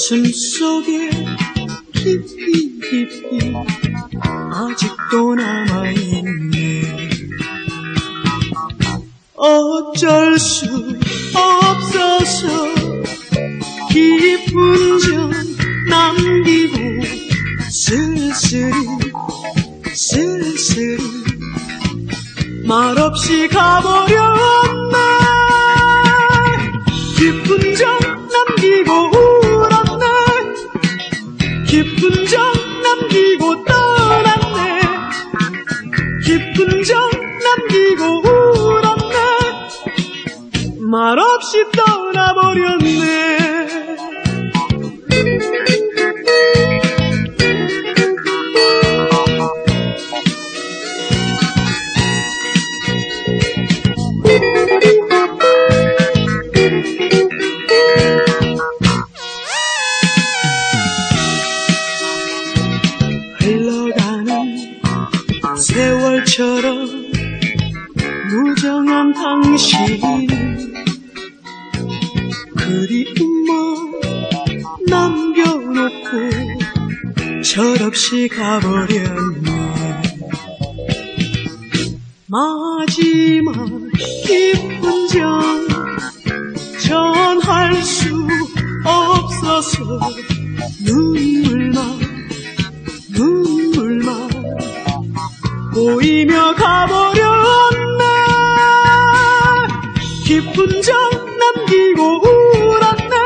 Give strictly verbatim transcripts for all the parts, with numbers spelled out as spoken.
가슴속에 깊이 깊이 아직도 남아있네. 어쩔 수 없어서 깊은 점 남기고 쓸쓸히 쓸쓸히 말없이 가버렸네. 깊은 점 남기고 울었네. 깊은 점 남기고 떠났네. 깊은 점 남기고 울었네. 말없이 떠나버렸네. 흘러가는 세월처럼 무정한 당신은 그리움만 남겨놓고 철없이 가버렸네. 마지막 깊은 점 전할 수 없어서 눈물만 눈물만 보이며 가버렸네. 깊은 점 남기고 울었네.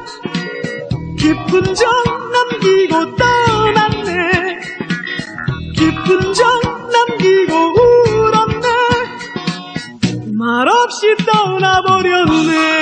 깊은 점 남기고 떠났네. 깊은 점 남기고 울었네. 말없이 떠나버렸네.